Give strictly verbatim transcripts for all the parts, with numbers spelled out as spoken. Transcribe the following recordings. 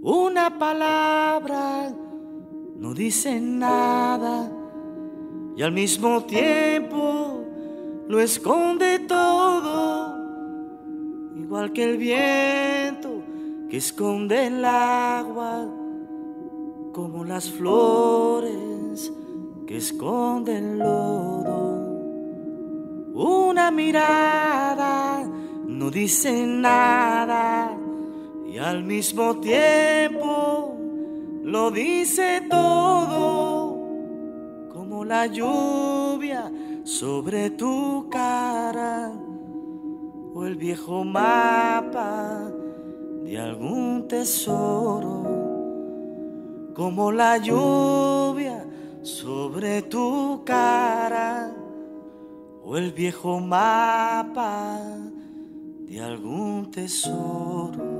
Una palabra no dice nada y al mismo tiempo lo esconde todo, igual que el viento que esconde el agua, como las flores que esconden el lodo. Una mirada no dice nada y al mismo tiempo lo dice todo, como la lluvia sobre tu cara o el viejo mapa de algún tesoro, como la lluvia sobre tu cara o el viejo mapa de algún tesoro.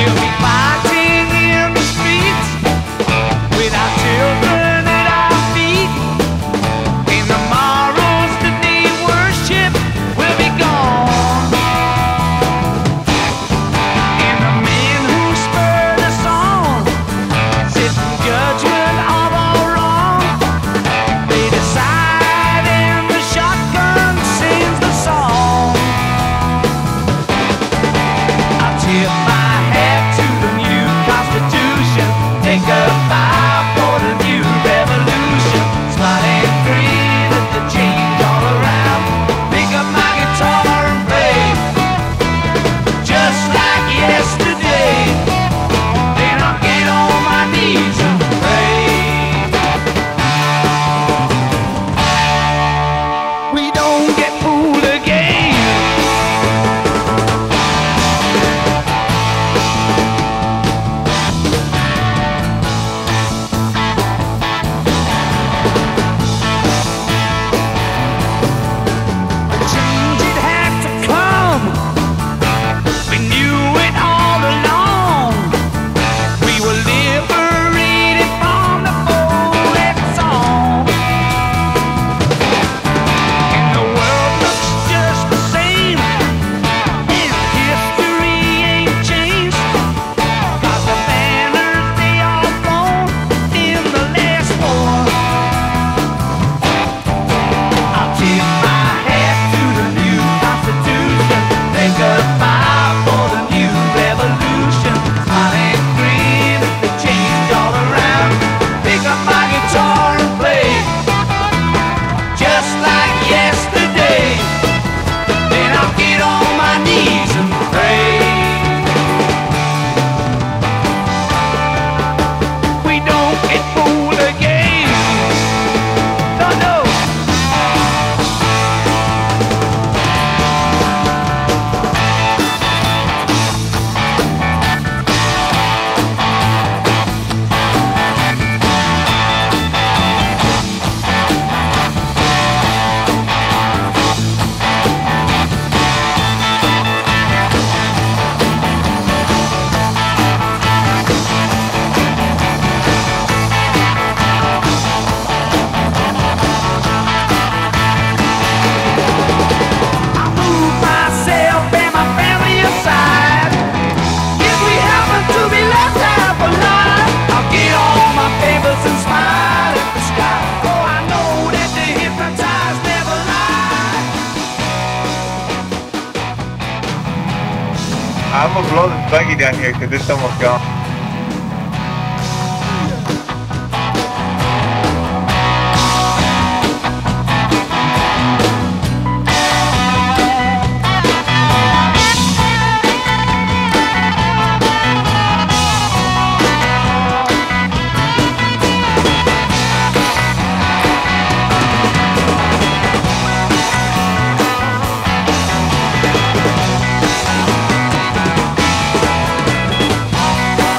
We'll be fighting in the streets with our children at our feet. And tomorrow's the day worship will be gone. And the men who spurred us on, sitting judgment of all wrong, they decide and the shotgun sings the song. I'll tip my hat to the new Constitution, take a bow for the new revolution, smile and grin at the change all around, pick up my guitar and play just like yesterday. Then I'll get on my knees and pray. We don't get fooled again. The change it had to come. We knew it all along. We were liberated from the folded song. And the world looks just the same, and history ain't changed, 'cause the banners they all flown in the last war. I'll tip my hat to the new Constitution, take a bow for the new revolution, smile and grin at the change all around, pick up my guitar and play just like yesterday. Then I'll get on my knees and pray. We don't get fooled again. No, no. I move myself and my family aside. If we happen to be left half alive, I'll get on my papers and smile at the sky. Oh, I know that the hypnotized never lie. I'm gonna blow this buggy down here because it's almost gone. I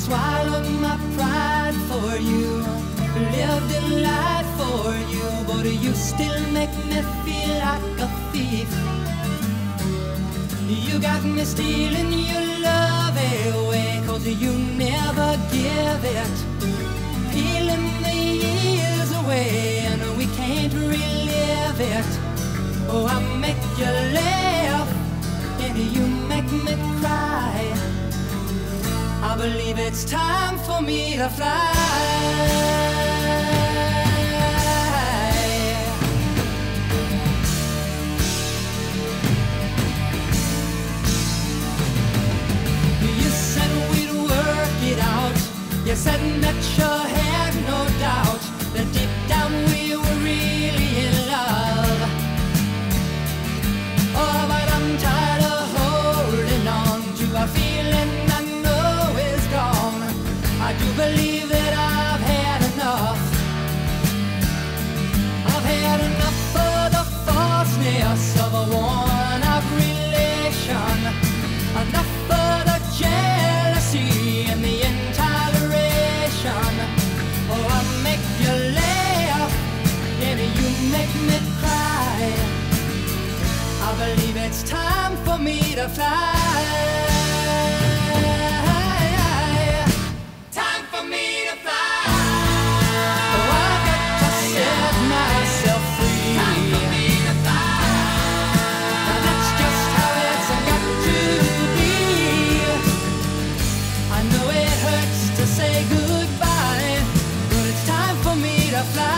swallowed my pride for you, lived in light for you, but you still make me feel like a thief. You got me stealing your love away, 'cause you never give it, peeling the years away, and we can't relive it. Oh, I make you laugh, and you make me cry. I believe it's time for me to fly. You said we'd work it out. You said that you had no doubt that deep down we were really in love. Oh, but I'm tired of holding on to a feeling I know is gone. I do believe that I've had enough. I've had enough of the falseness of a worn-out relation, enough of the jealousy and the intoleration. Oh, I make you laugh and you make me cry. I believe it's time for me to fly. Time for me to fly. Oh, I've got to set myself free. Time for me to fly. Now that's just how it's got to be. I know it hurts to say goodbye, but it's time for me to fly.